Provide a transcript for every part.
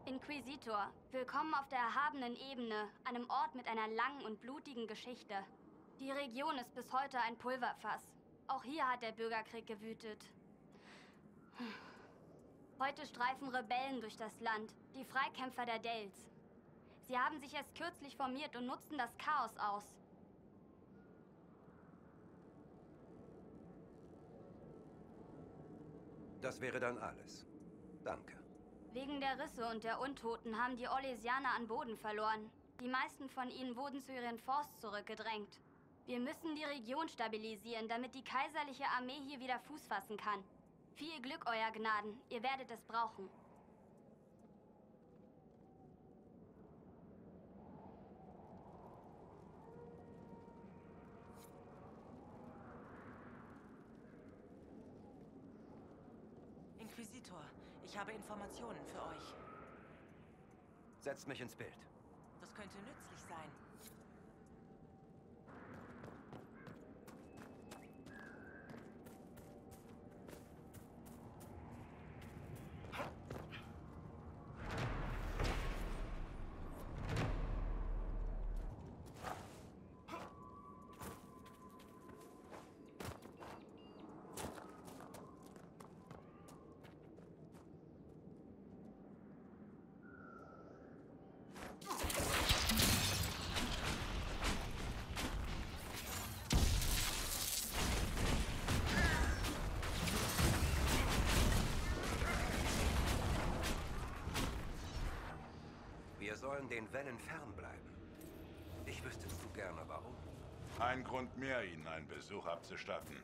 Inquisitor, willkommen auf der erhabenen Ebene, einem Ort mit einer langen und blutigen Geschichte. Die Region ist bis heute ein Pulverfass. Auch hier hat der Bürgerkrieg gewütet. Heute streifen Rebellen durch das Land, die Freikämpfer der Dales. Sie haben sich erst kürzlich formiert und nutzen das Chaos aus. Das wäre dann alles. Danke. Wegen der Risse und der Untoten haben die Orlesianer an Boden verloren. Die meisten von ihnen wurden zu ihren Forts zurückgedrängt. Wir müssen die Region stabilisieren, damit die kaiserliche Armee hier wieder Fuß fassen kann. Viel Glück, Euer Gnaden. Ihr werdet es brauchen. Inquisitor, ich habe Informationen für euch. Setzt mich ins Bild. Das könnte nützlich sein. Wir sollen den Wellen fernbleiben. Ich wüsste zu gerne, warum. Ein Grund mehr, Ihnen einen Besuch abzustatten.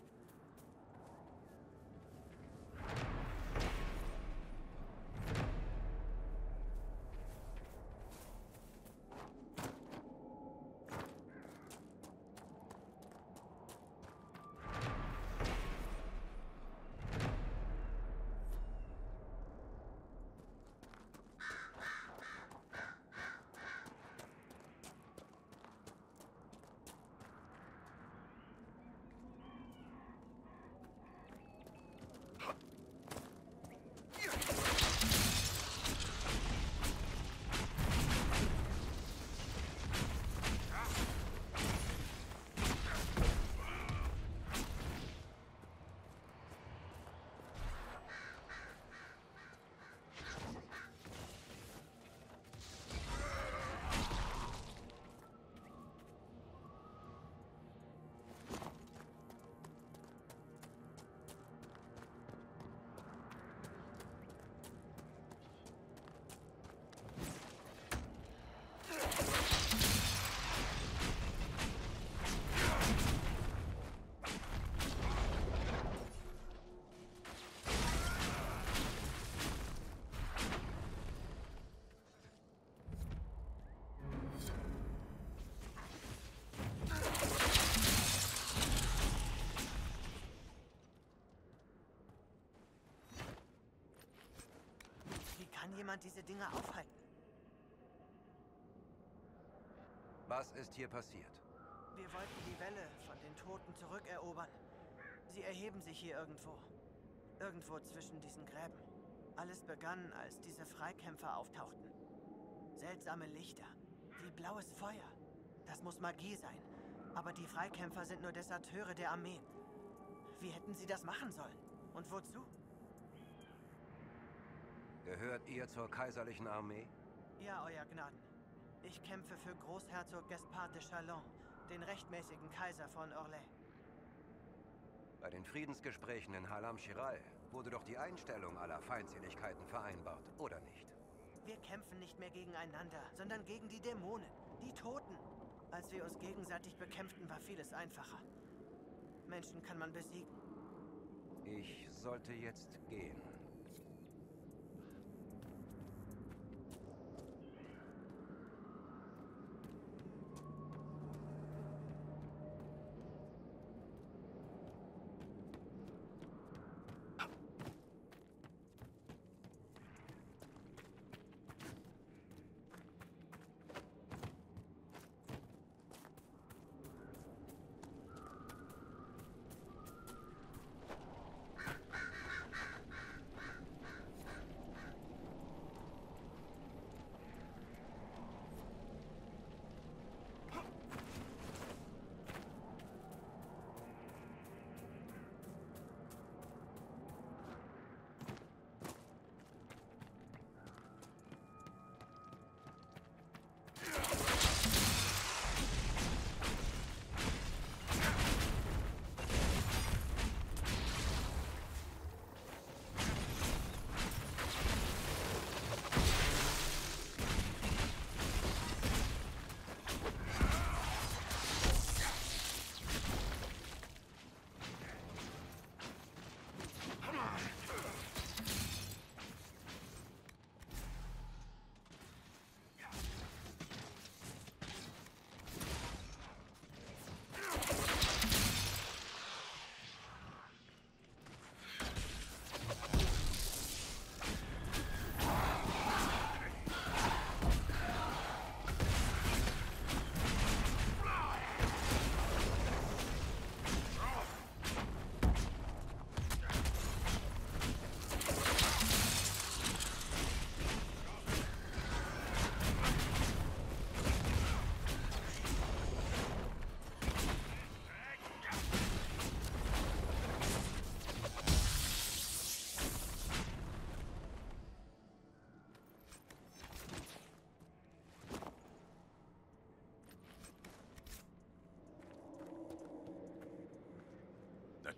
Kann jemand diese Dinge aufhalten? Was ist hier passiert? Wir wollten die Welle von den Toten zurückerobern. Sie erheben sich hier irgendwo. Irgendwo zwischen diesen Gräben. Alles begann, als diese Freikämpfer auftauchten. Seltsame Lichter, wie blaues Feuer. Das muss Magie sein. Aber die Freikämpfer sind nur Deserteure der Armee. Wie hätten sie das machen sollen? Und wozu? Gehört ihr zur kaiserlichen Armee? Ja, Euer Gnaden. Ich kämpfe für Großherzog Gaspard de Chalon, den rechtmäßigen Kaiser von Orlais. Bei den Friedensgesprächen in Halam Shiral wurde doch die Einstellung aller Feindseligkeiten vereinbart, oder nicht? Wir kämpfen nicht mehr gegeneinander, sondern gegen die Dämonen, die Toten. Als wir uns gegenseitig bekämpften, war vieles einfacher. Menschen kann man besiegen. Ich sollte jetzt gehen.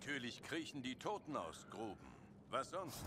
Natürlich kriechen die Toten aus Gruben. Was sonst?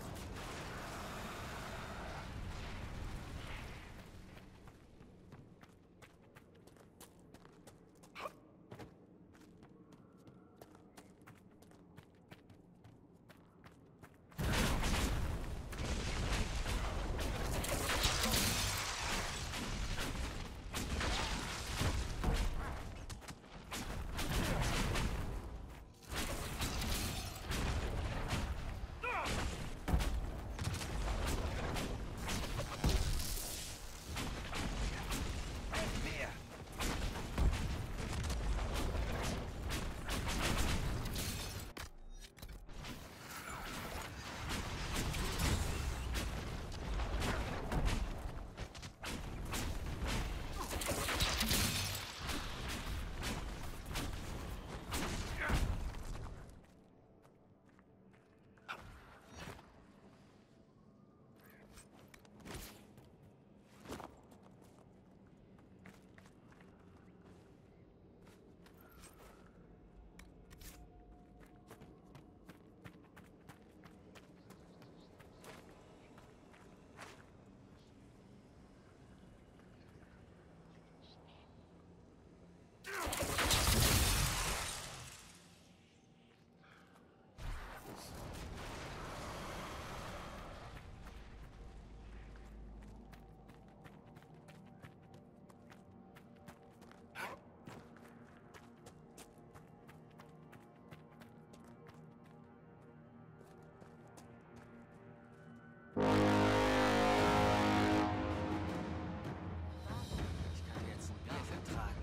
Ich kann jetzt ein Bier vertragen.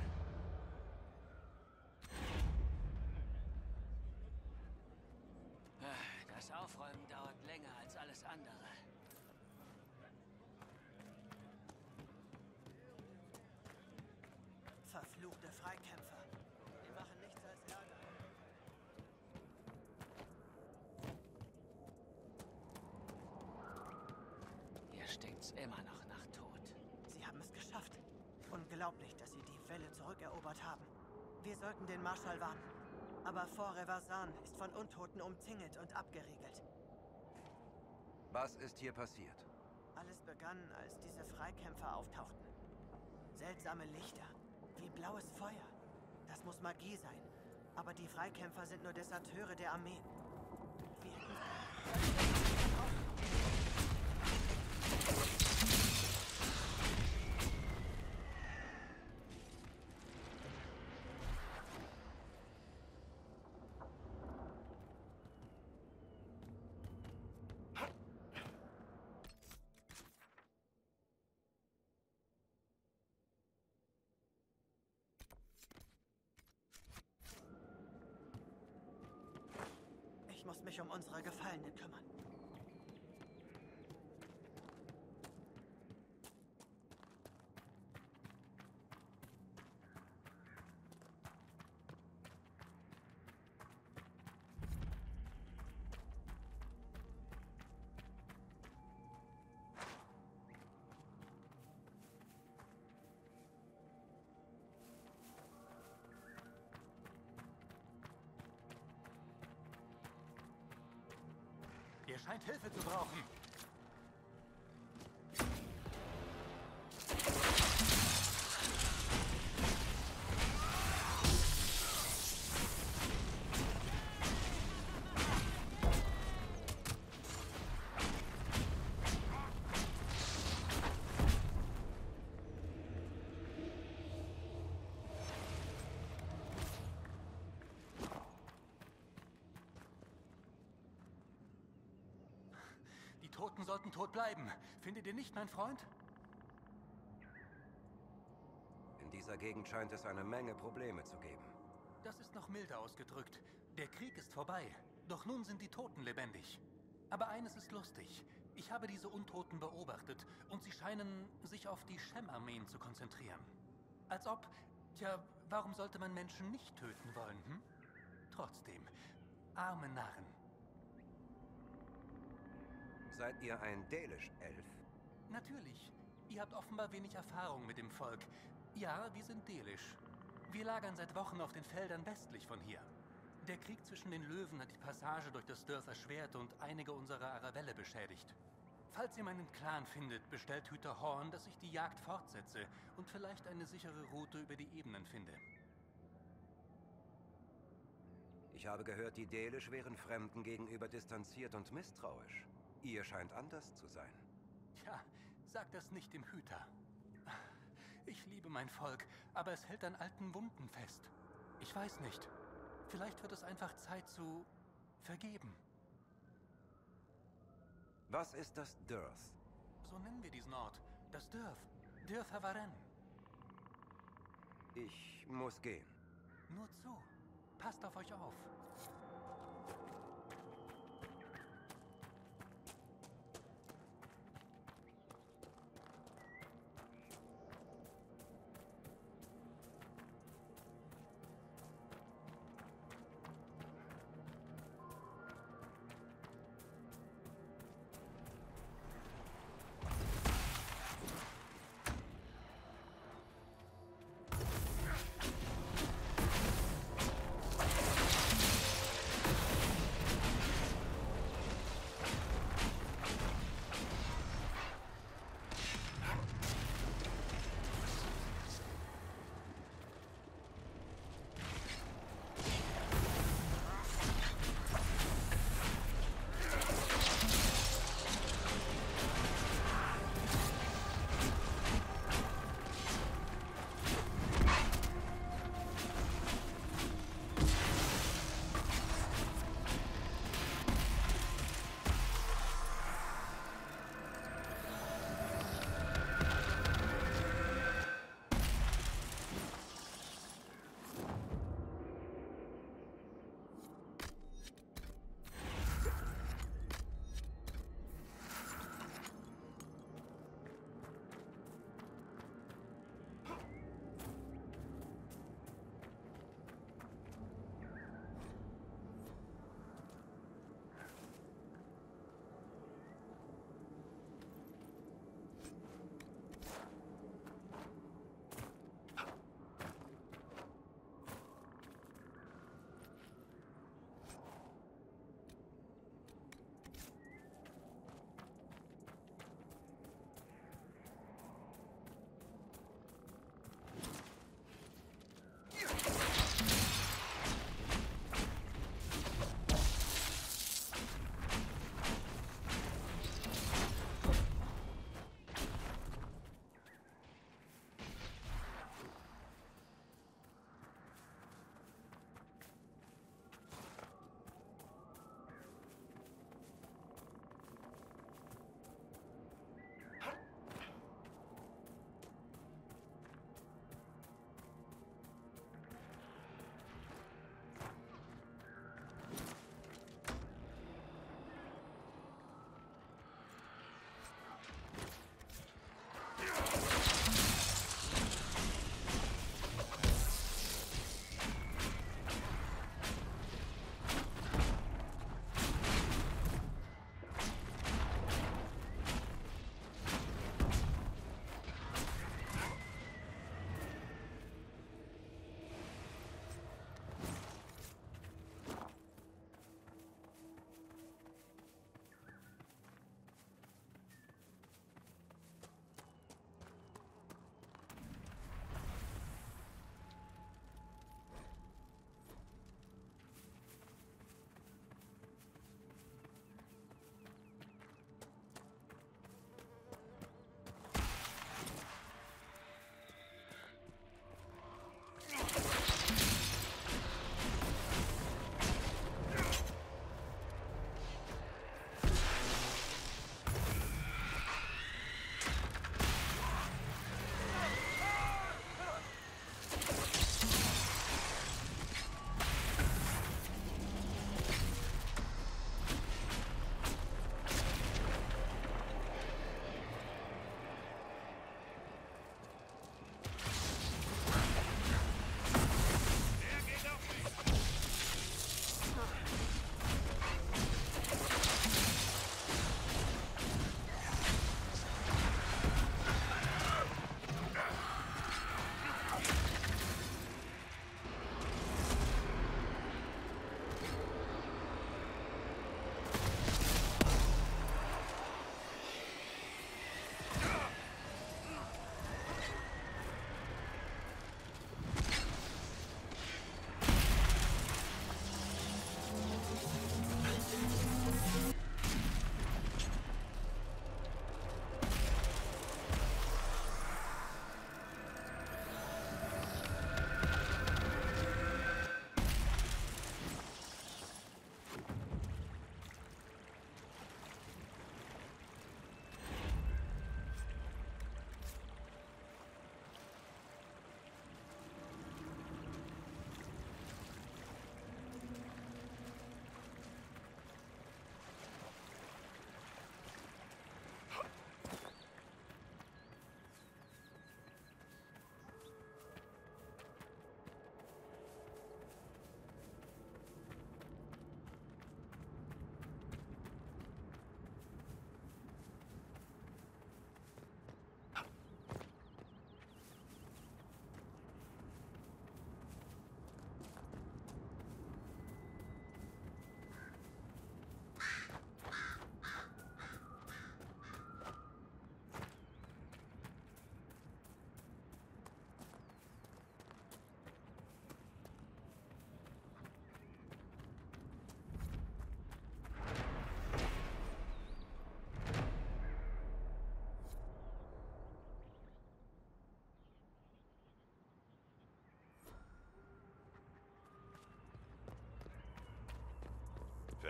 Das Aufräumen dauert länger als alles andere. Verfluchte Freikämpfer. Die machen nichts als Ärger. Hier stinkt's immer noch nach Tod. Sie haben es geschafft. Unglaublich, dass sie die Welle zurückerobert haben. Wir sollten den Marschall warnen. Aber Fort Revasan ist von Untoten umzingelt und abgeriegelt. Was ist hier passiert? Alles begann, als diese Freikämpfer auftauchten. Seltsame Lichter, wie blaues Feuer. Das muss Magie sein. Aber die Freikämpfer sind nur Deserteure der Armee. Wir hätten... Ich muss mich um unsere Gefallenen kümmern. Ihr scheint Hilfe zu brauchen. Die Toten sollten tot bleiben. Findet ihr nicht, mein Freund? In dieser Gegend scheint es eine Menge Probleme zu geben. Das ist noch milder ausgedrückt. Der Krieg ist vorbei. Doch nun sind die Toten lebendig. Aber eines ist lustig. Ich habe diese Untoten beobachtet und sie scheinen sich auf die Shem-Armeen zu konzentrieren. Als ob... Tja, warum sollte man Menschen nicht töten wollen, hm? Trotzdem, arme Narren. Seid ihr ein Delish-Elf? Natürlich. Ihr habt offenbar wenig Erfahrung mit dem Volk. Ja, wir sind Delish. Wir lagern seit Wochen auf den Feldern westlich von hier. Der Krieg zwischen den Löwen hat die Passage durch das Dorf erschwert und einige unserer Arabelle beschädigt. Falls ihr meinen Clan findet, bestellt Hüter Horn, dass ich die Jagd fortsetze und vielleicht eine sichere Route über die Ebenen finde. Ich habe gehört, die Delisch wären Fremden gegenüber distanziert und misstrauisch. Ihr scheint anders zu sein. Tja, sag das nicht dem Hüter. Ich liebe mein Volk, aber es hält an alten Wunden fest. Ich weiß nicht. Vielleicht wird es einfach Zeit zu vergeben. Was ist das Dirth? So nennen wir diesen Ort. Das Dörf. Dörf Havaren. Ich muss gehen. Nur zu. Passt auf euch auf.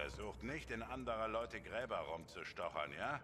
Versucht nicht, in anderer Leute Gräber rumzustochern, ja?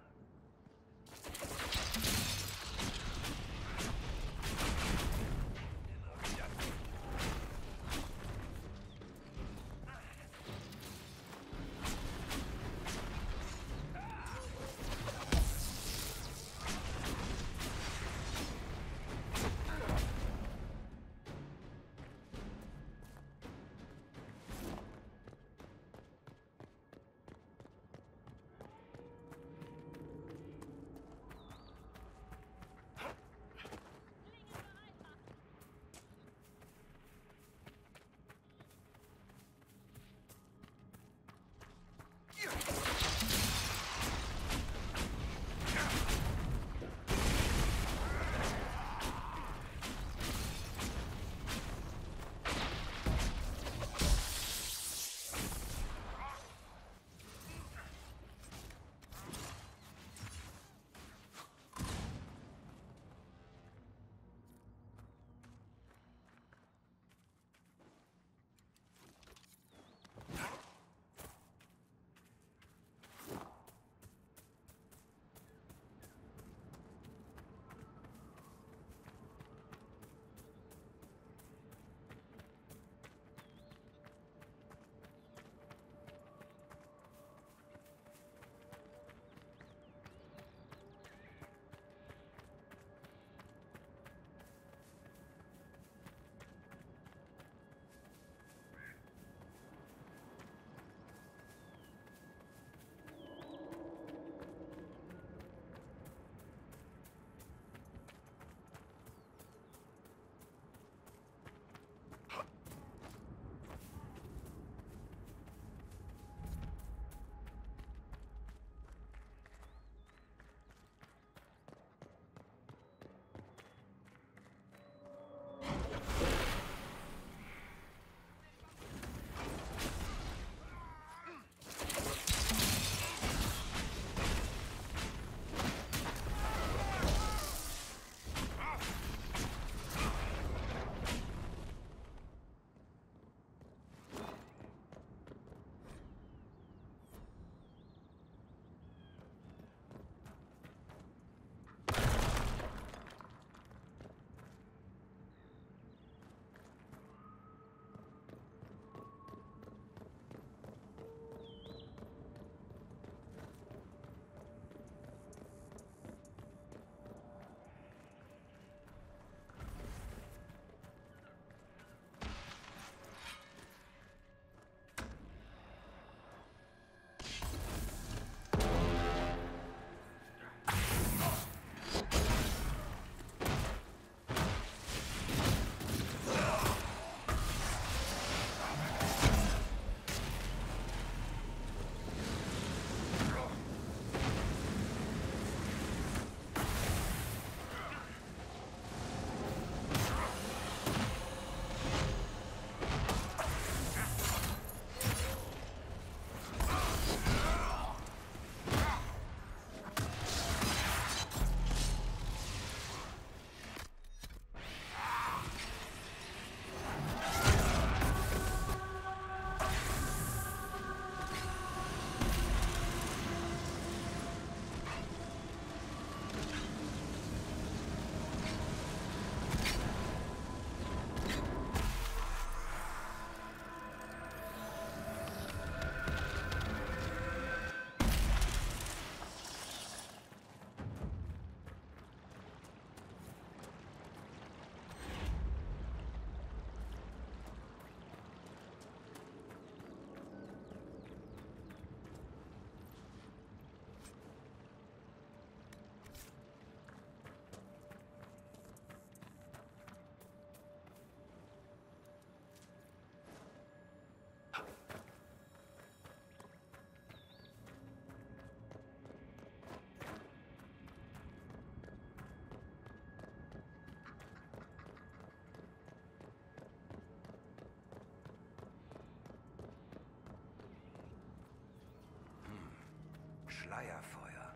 Schleierfeuer.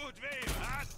tut weh, was?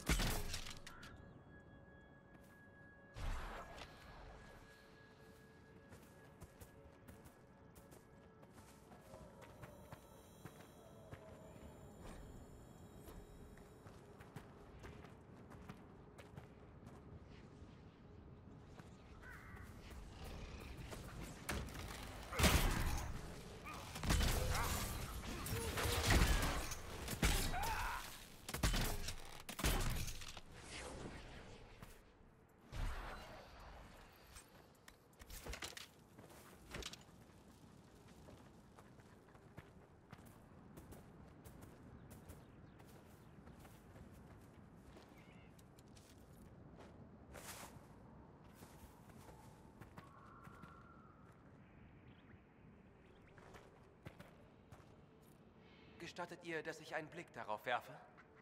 Gestattet ihr, dass ich einen Blick darauf werfe?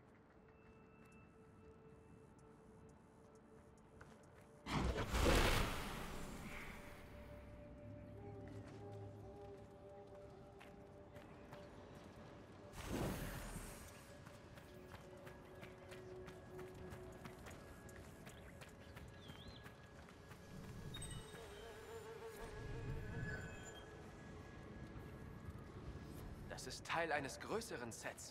Das ist Teil eines größeren Sets.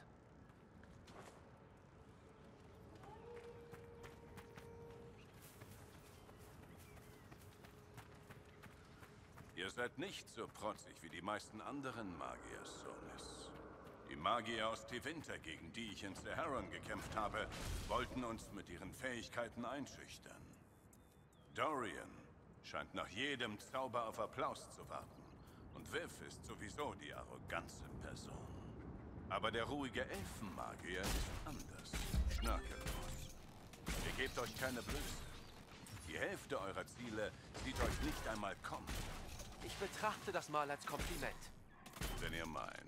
Ihr seid nicht so protzig wie die meisten anderen Magier, Sonis. Die Magier aus Tevinter, gegen die ich in Saharan gekämpft habe, wollten uns mit ihren Fähigkeiten einschüchtern. Dorian scheint nach jedem Zauber auf Applaus zu warten. Und Viv ist sowieso die Arroganz in Person. Aber der ruhige Elfenmagier ist anders. Schnörkellos. Ihr gebt euch keine Blöße. Die Hälfte eurer Ziele sieht euch nicht einmal kommen. Ich betrachte das mal als Kompliment. Wenn ihr meint.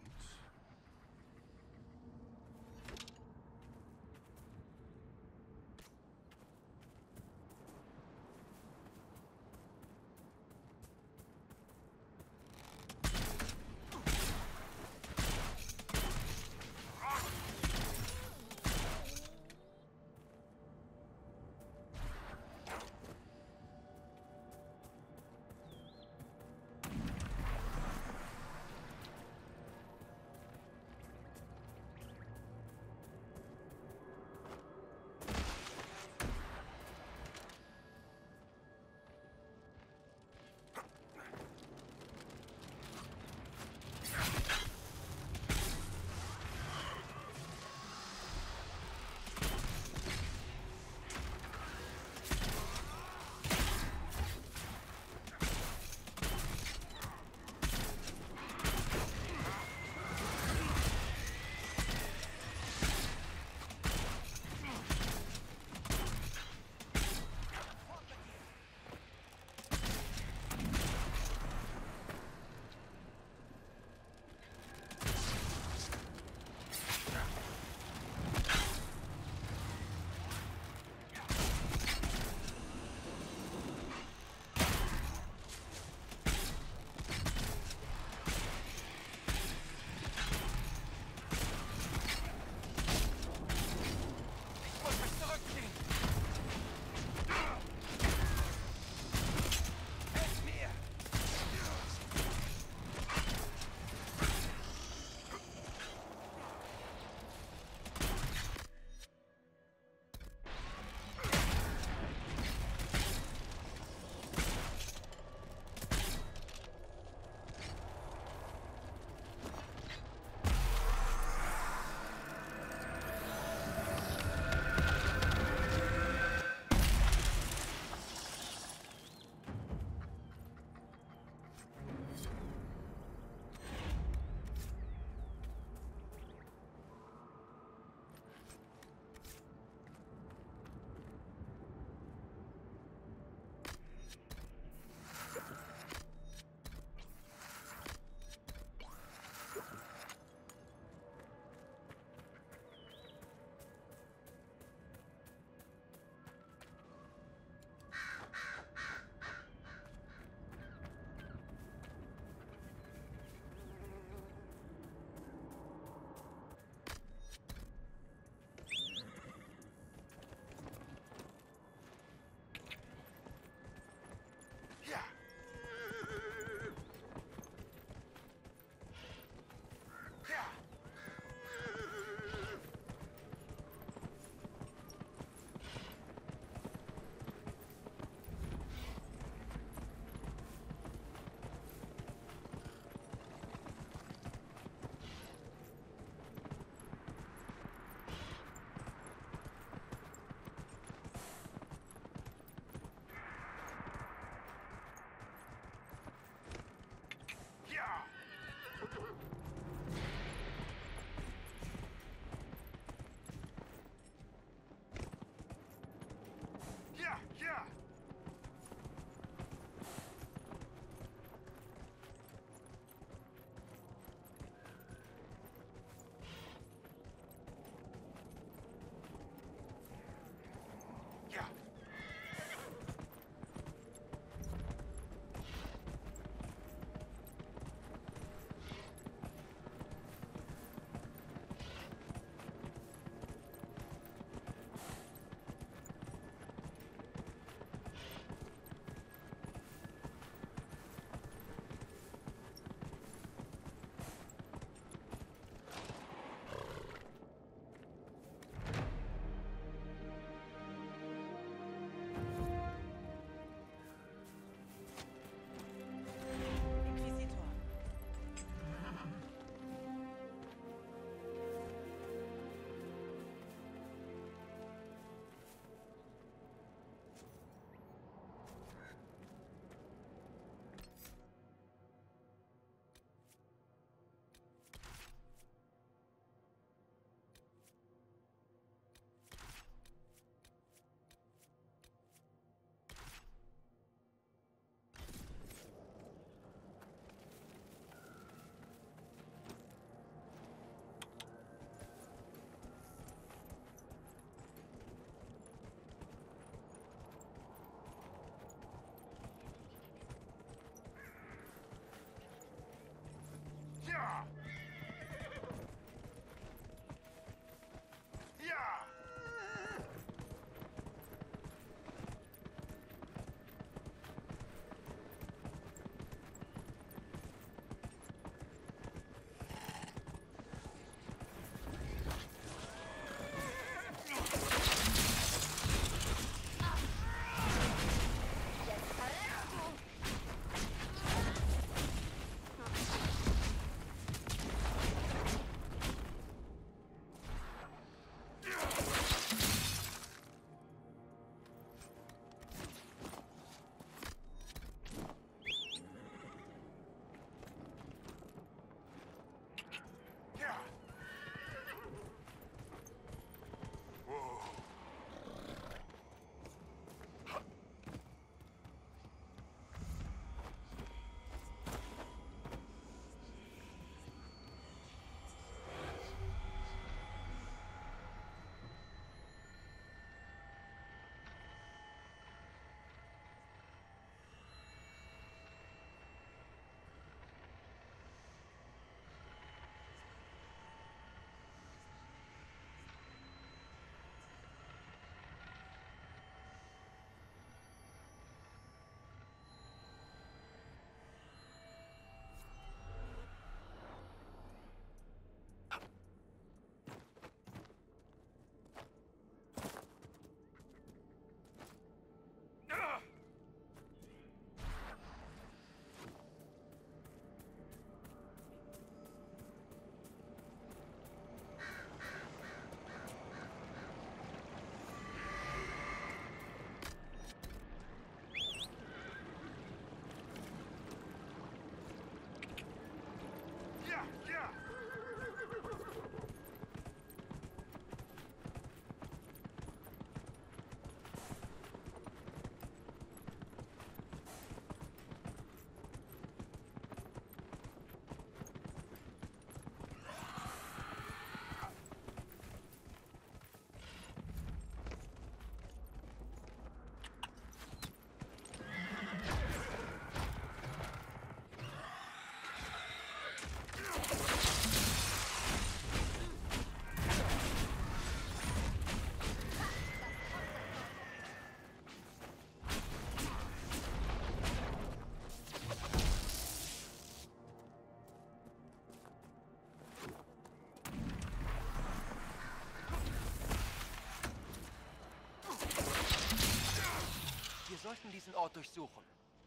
Ort durchsuchen.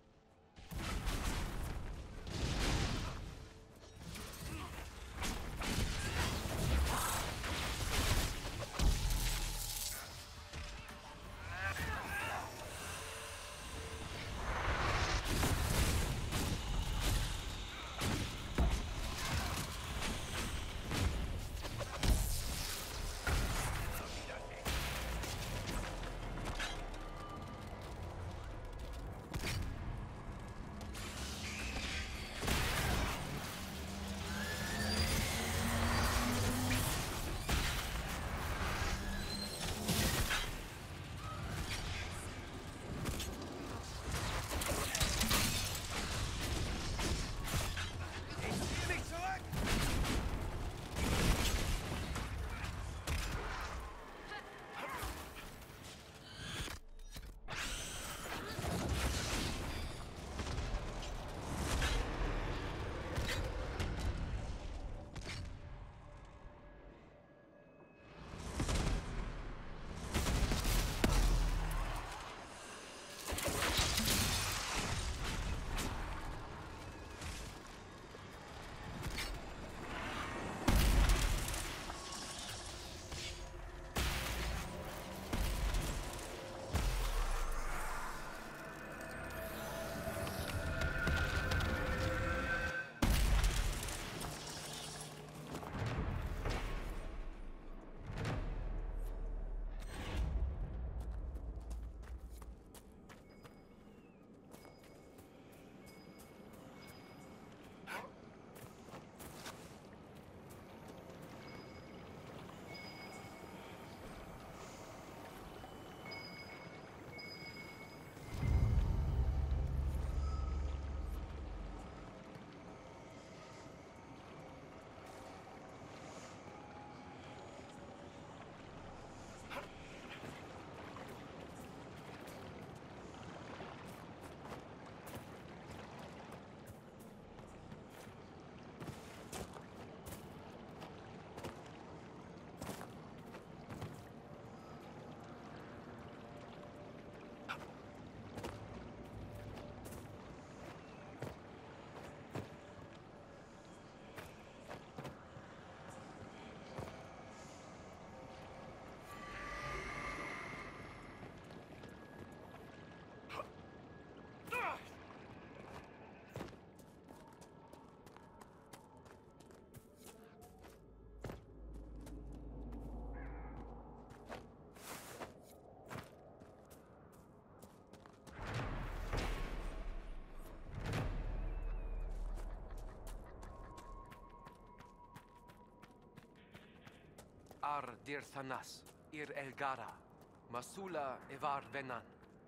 Ar dir Thanas, ir Elgara, Masula Evar Venan.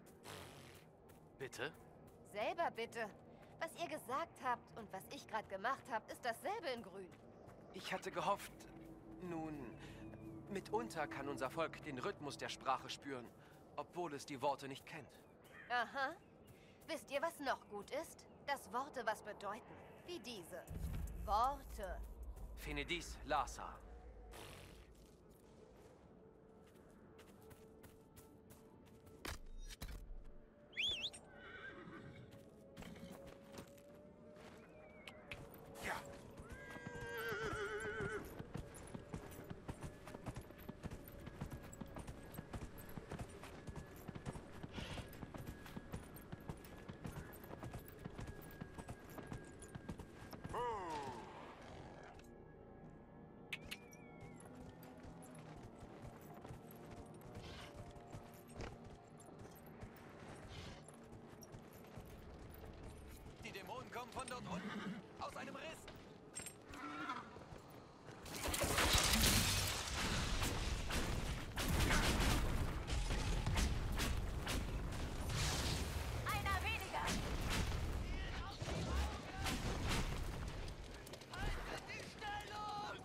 Bitte? Selber bitte. Was ihr gesagt habt und was ich gerade gemacht habe, ist dasselbe in Grün. Ich hatte gehofft, nun, mitunter kann unser Volk den Rhythmus der Sprache spüren, obwohl es die Worte nicht kennt. Aha. Wisst ihr, was noch gut ist? Dass Worte was bedeuten. Wie diese. Worte. Finidis Lhasa. Die Dämonen kommen von dort unten. Aus einem Riss. Einer weniger. Haltet die Stellung!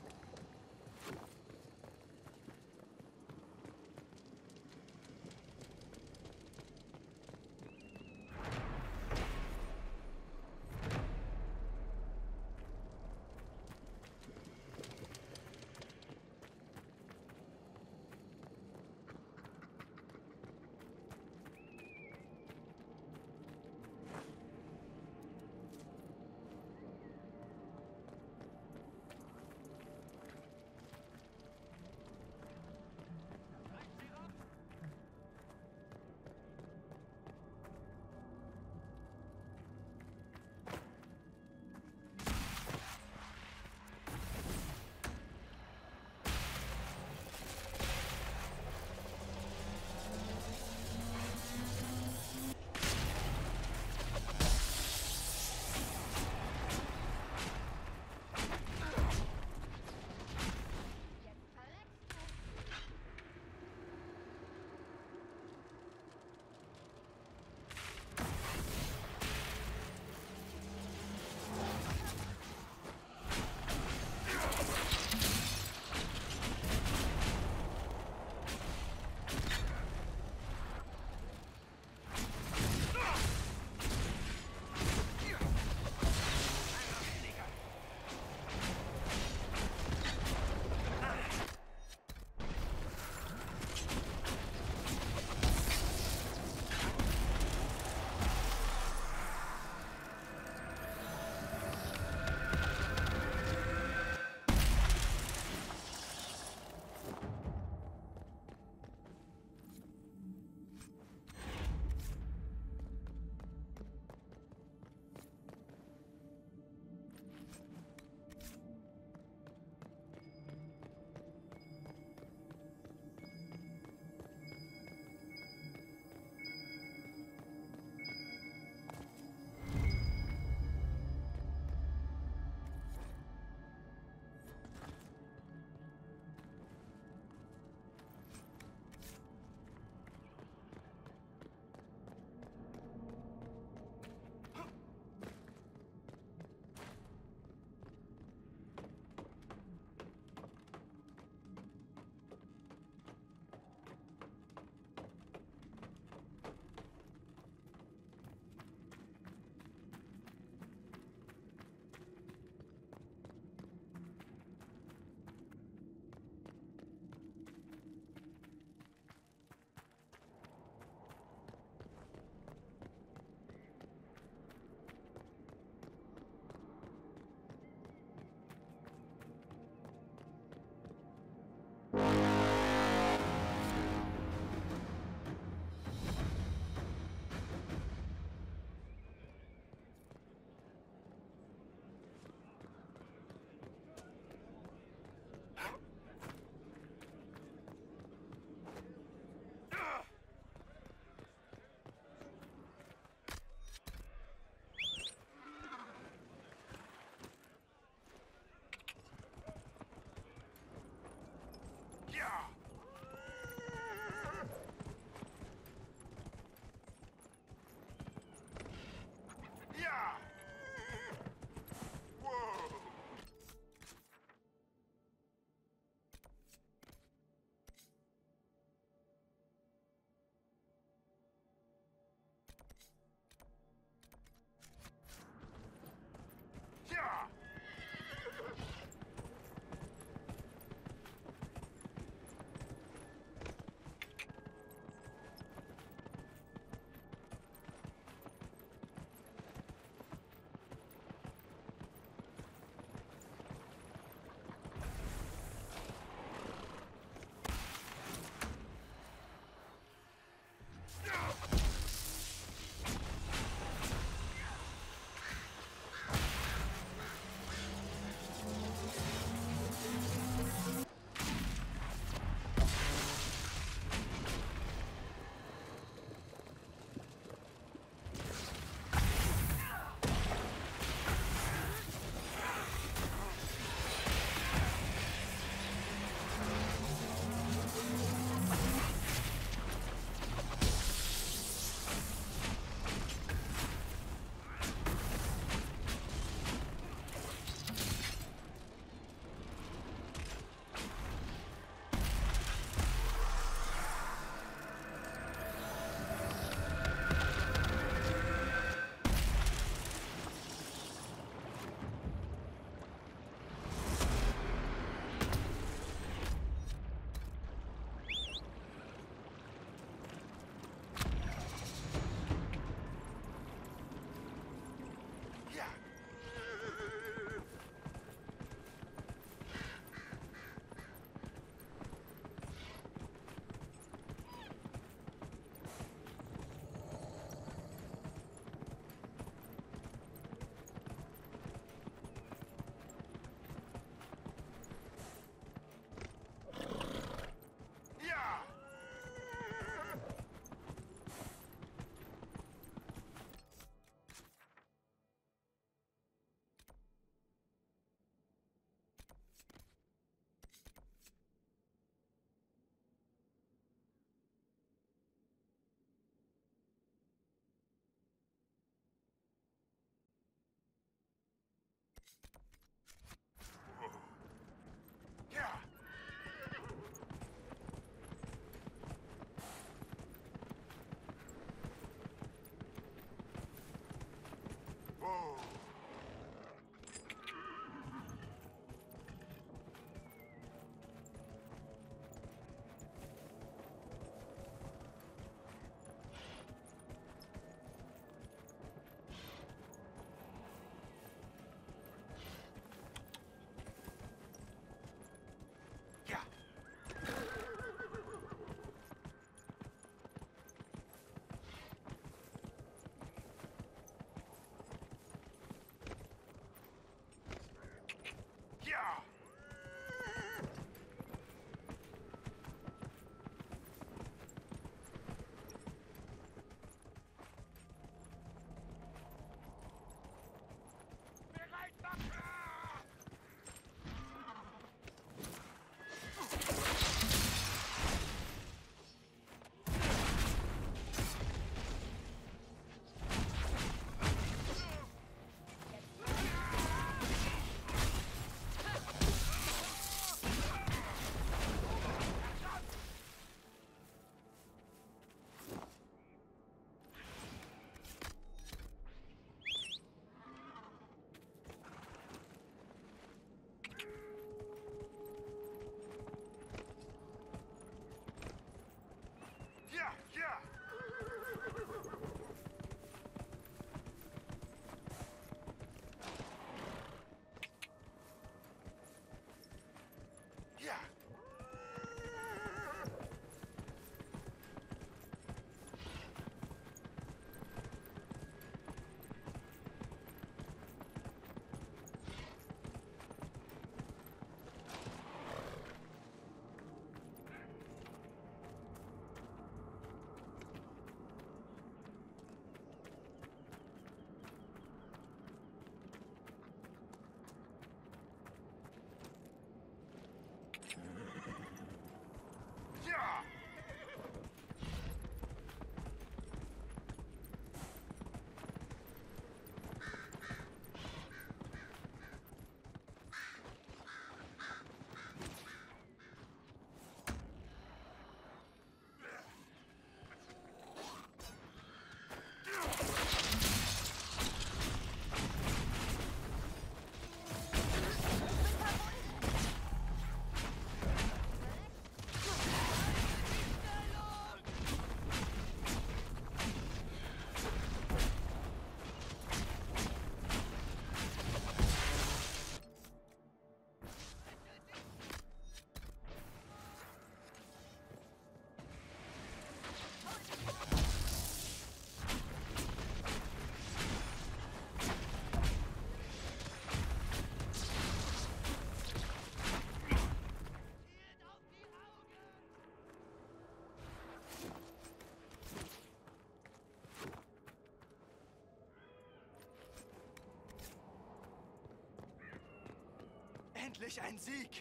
Endlich ein Sieg!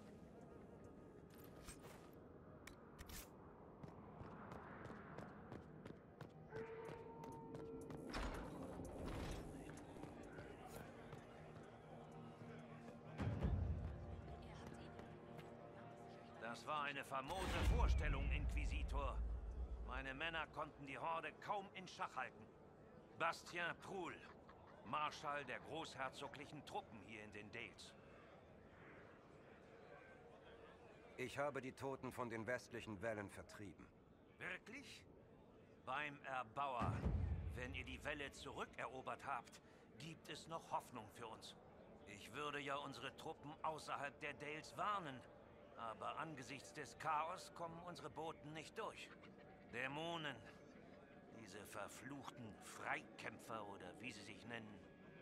Das war eine famose Vorstellung, Inquisitor. Meine Männer konnten die Horde kaum in Schach halten. Bastien Proul, Marschall der großherzoglichen Truppen hier in den Dales. Ich habe die Toten von den westlichen Wällen vertrieben. Wirklich? Beim Erbauer. Wenn ihr die Wälle zurückerobert habt, gibt es noch Hoffnung für uns. Ich würde ja unsere Truppen außerhalb der Dales warnen. Aber angesichts des Chaos kommen unsere Boten nicht durch. Dämonen. Diese verfluchten Freikämpfer oder wie sie sich nennen.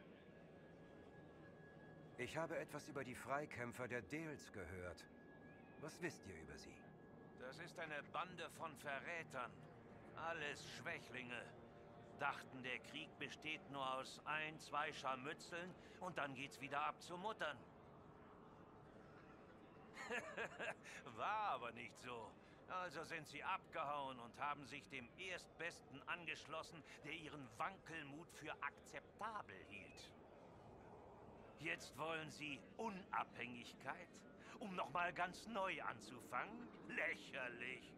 Ich habe etwas über die Freikämpfer der Dales gehört. Was wisst ihr über sie? Das ist eine Bande von Verrätern. Alles Schwächlinge. Dachten, der Krieg besteht nur aus 1, 2 Scharmützeln und dann geht's wieder ab zu Muttern. War aber nicht so. Also sind sie abgehauen und haben sich dem Erstbesten angeschlossen, der ihren Wankelmut für akzeptabel hielt. Jetzt wollen sie Unabhängigkeit, um nochmal ganz neu anzufangen? Lächerlich.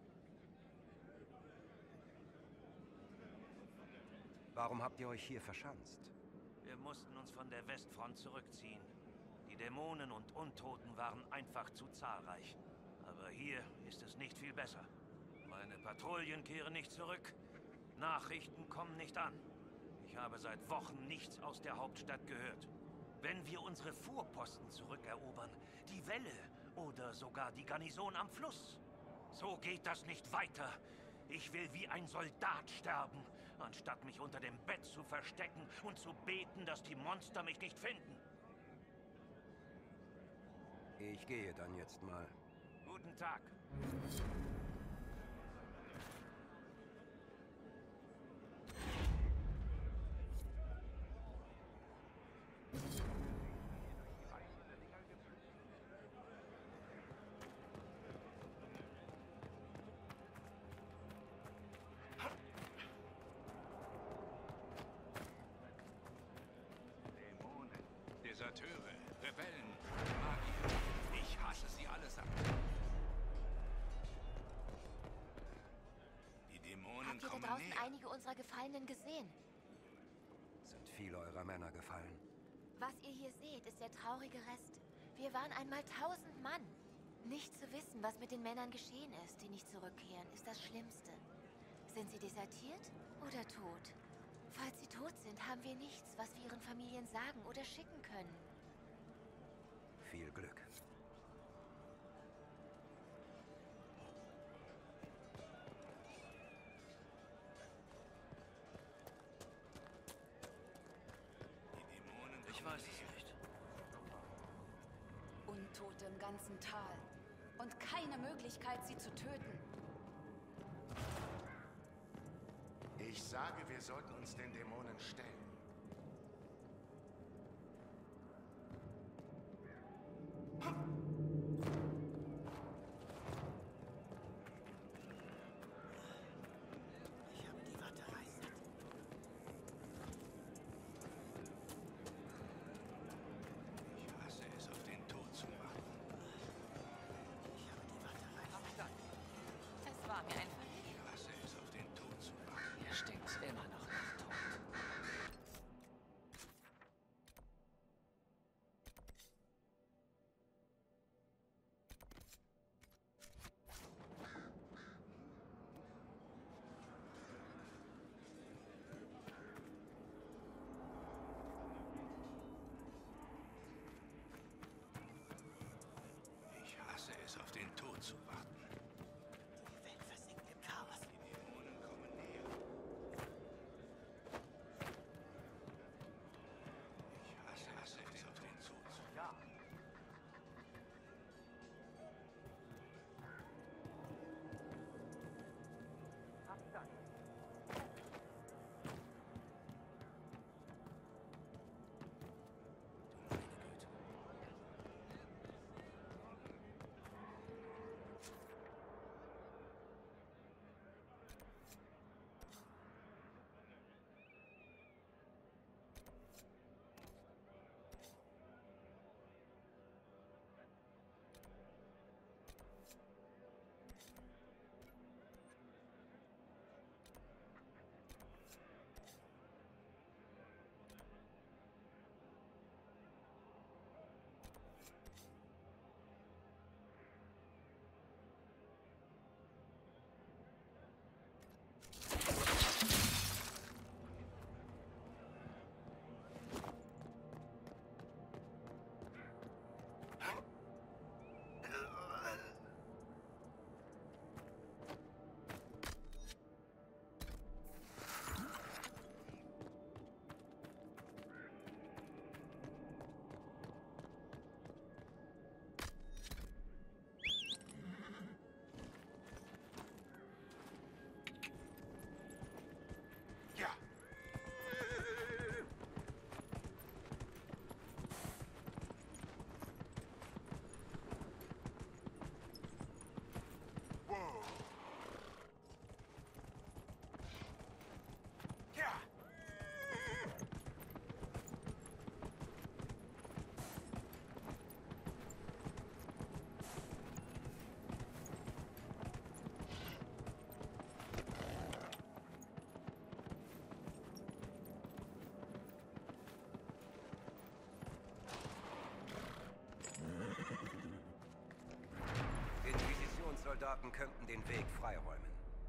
Warum habt ihr euch hier verschanzt? Wir mussten uns von der Westfront zurückziehen. Die Dämonen und Untoten waren einfach zu zahlreich. Aber hier ist es nicht viel besser. Meine Patrouillen kehren nicht zurück. Nachrichten kommen nicht an. Ich habe seit Wochen nichts aus der Hauptstadt gehört. Wenn wir unsere Vorposten zurückerobern, die Wälle oder sogar die Garnison am Fluss. So geht das nicht weiter. Ich will wie ein Soldat sterben, anstatt mich unter dem Bett zu verstecken und zu beten, dass die Monster mich nicht finden. Ich gehe dann jetzt mal. Guten Tag. Dämonen, Deserteure, Rebellen, Magier. Ich hasse sie allesamt. Die Dämonen Habt ihr da kommen draußen näher. einige unserer Gefallenen gesehen? Sind viele eurer Männer gefallen? Was ihr hier seht, ist der traurige Rest. Wir waren einmal 1000 Mann. Nicht zu wissen, was mit den Männern geschehen ist, die nicht zurückkehren, ist das Schlimmste. Sind sie desertiert oder tot? Falls sie tot sind, haben wir nichts, was wir ihren Familien sagen oder schicken können. Viel Glück. Die Dämonen Ich kommen weiß es näher. nicht. Untote im ganzen Tal. Und keine Möglichkeit, sie zu töten. Ich sage, wir sollten uns den Dämonen stellen. Ich habe die Watte reißen. Ich hasse es, auf den Tod zu warten. Ich habe die Watte reißen. Es war mir ein Vergnügen. Ich hasse es, auf den Tod zu warten. Hier stinkt's immer noch nach Tod. Soldaten könnten den Weg freiräumen.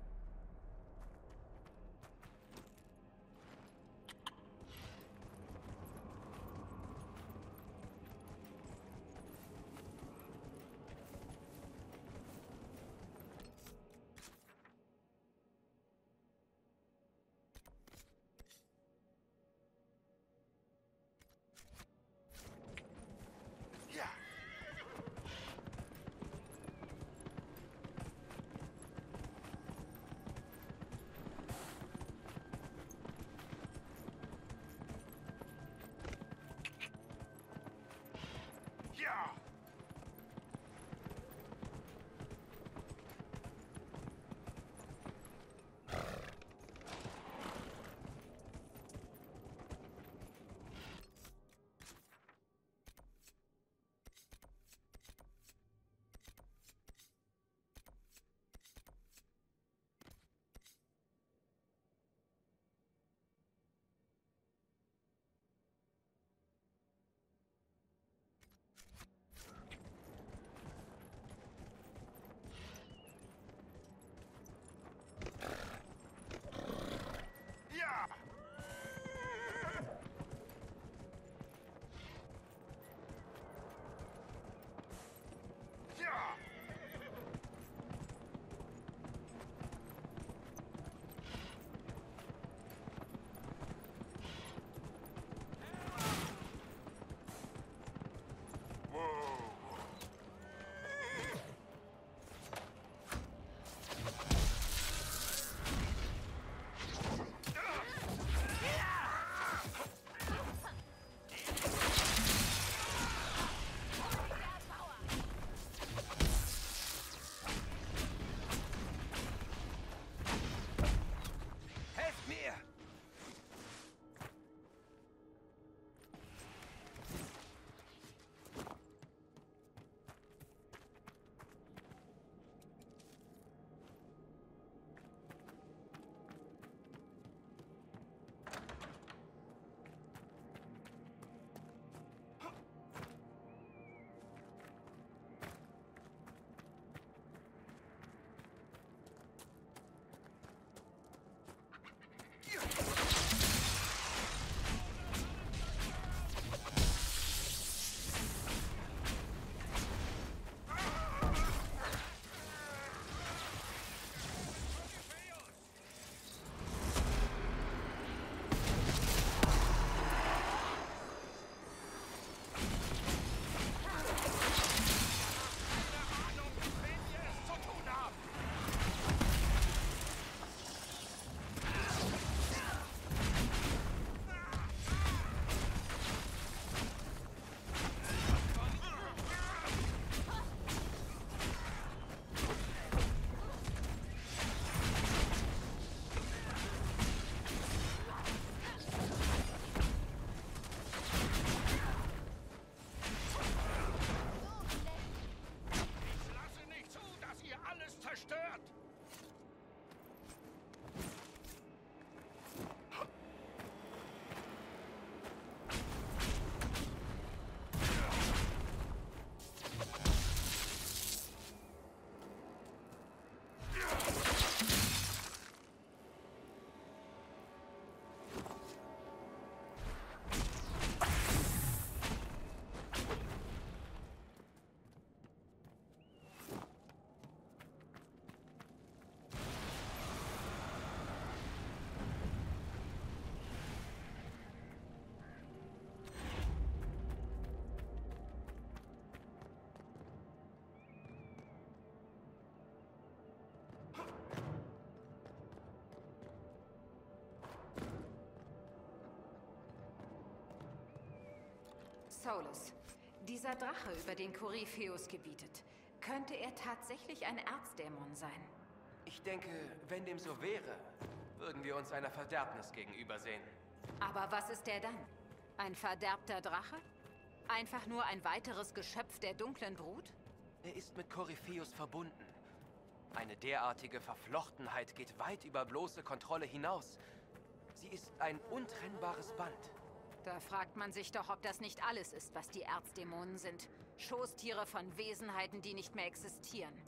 Solus, dieser Drache, über den Korypheus gebietet, könnte er tatsächlich ein Erzdämon sein? Ich denke, wenn dem so wäre, würden wir uns einer Verderbnis gegenübersehen. Aber was ist er dann? Ein verderbter Drache? Einfach nur ein weiteres Geschöpf der dunklen Brut? Er ist mit Korypheus verbunden. Eine derartige Verflochtenheit geht weit über bloße Kontrolle hinaus. Sie ist ein untrennbares Band. Da fragt man sich doch, ob das nicht alles ist, was die Erzdämonen sind. Schoßtiere von Wesenheiten, die nicht mehr existieren.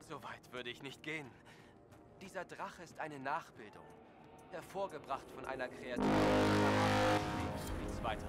So weit würde ich nicht gehen. Dieser Drache ist eine Nachbildung, hervorgebracht von einer Kreatur. Nichts weiter.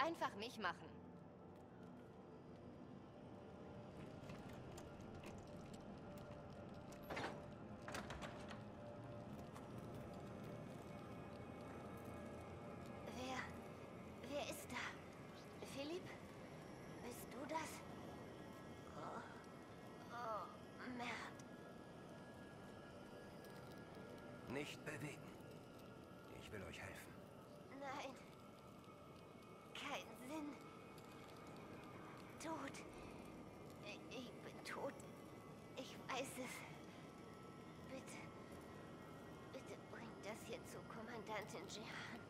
einfach mich machen. Wer ist da? Philipp? Bist du das? Oh, Mert. Nicht bewegen. Ich will euch helfen. Nein. Kein Sinn. Tot. Ich bin tot. Ich weiß es. Bitte. Bitte bringt das hier zu Kommandantin Jehan.